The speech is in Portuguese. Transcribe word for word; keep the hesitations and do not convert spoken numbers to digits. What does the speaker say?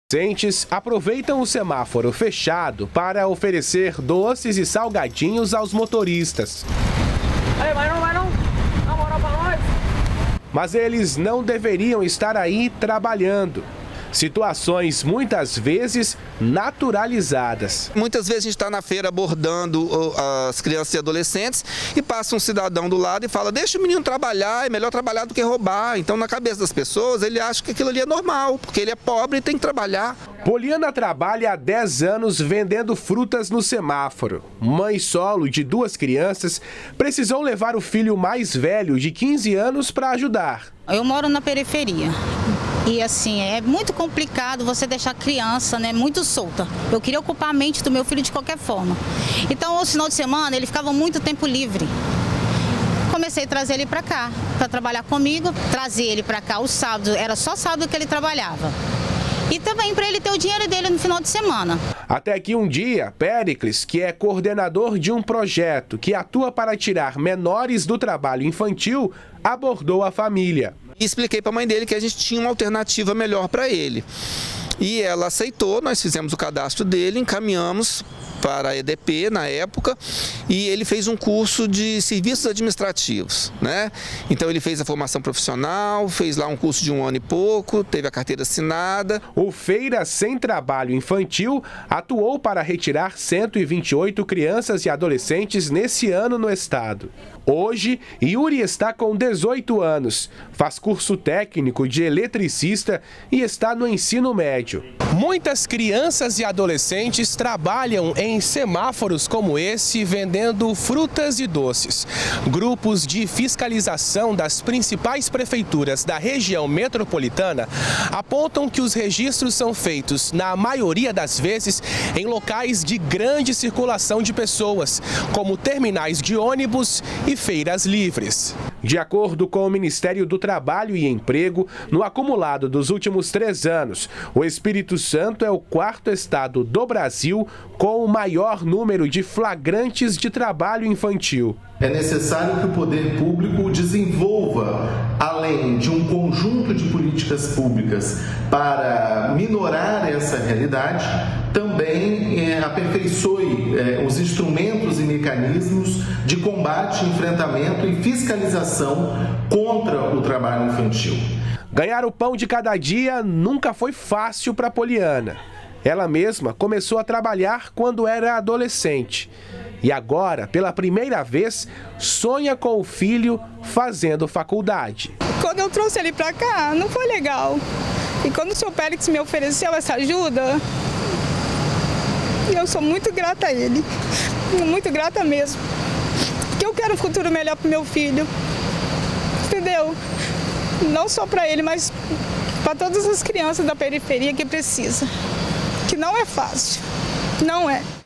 Adolescentes aproveitam o semáforo fechado para oferecer doces e salgadinhos aos motoristas. Ei, vai não, vai não. Dá moral pra nós. Mas eles não deveriam estar aí trabalhando. Situações muitas vezes naturalizadas. Muitas vezes a gente está na feira abordando as crianças e adolescentes e passa um cidadão do lado e fala: deixa o menino trabalhar, é melhor trabalhar do que roubar. Então, na cabeça das pessoas, ele acha que aquilo ali é normal, porque ele é pobre e tem que trabalhar. Poliana trabalha há dez anos vendendo frutas no semáforo. Mãe solo de duas crianças, precisou levar o filho mais velho, de quinze anos, para ajudar. Eu moro na periferia. E assim, é muito complicado você deixar a criança, né, muito solta. Eu queria ocupar a mente do meu filho de qualquer forma. Então, no final de semana, ele ficava muito tempo livre. Comecei a trazer ele para cá, para trabalhar comigo. Trazer ele para cá o sábado, era só sábado que ele trabalhava. E também para ele ter o dinheiro dele no final de semana. Até que um dia, Péricles, que é coordenador de um projeto que atua para tirar menores do trabalho infantil, abordou a família. E expliquei para a mãe dele que a gente tinha uma alternativa melhor para ele. E ela aceitou, nós fizemos o cadastro dele, encaminhamos para a E D P na época, e ele fez um curso de serviços administrativos, né? Então ele fez a formação profissional, fez lá um curso de um ano e pouco, teve a carteira assinada. O Feira Sem Trabalho Infantil atuou para retirar cento e vinte e oito crianças e adolescentes nesse ano no estado. Hoje, Yuri está com dezoito anos, faz curso técnico de eletricista e está no ensino médio. Muitas crianças e adolescentes trabalham em semáforos como esse, vendendo frutas e doces. Grupos de fiscalização das principais prefeituras da região metropolitana apontam que os registros são feitos, na maioria das vezes, em locais de grande circulação de pessoas, como terminais de ônibus e feiras livres. De acordo com o Ministério do Trabalho e Emprego, no acumulado dos últimos três anos, o Espírito Santo é o quarto estado do Brasil com o maior número de flagrantes de trabalho infantil. É necessário que o poder público desenvolva, além de um conjunto de políticas públicas para minorar essa realidade, também é, aperfeiçoe é, os instrumentos e mecanismos de combate, enfrentamento e fiscalização contra o trabalho infantil. Ganhar o pão de cada dia nunca foi fácil para Poliana. Ela mesma começou a trabalhar quando era adolescente. E agora, pela primeira vez, sonha com o filho fazendo faculdade. Quando eu trouxe ele para cá, não foi legal. E quando o senhor Péricles me ofereceu essa ajuda, eu sou muito grata a ele. Muito grata mesmo. Porque eu quero um futuro melhor para o meu filho. Entendeu? Não só para ele, mas para todas as crianças da periferia que precisam. Que não é fácil. Não é.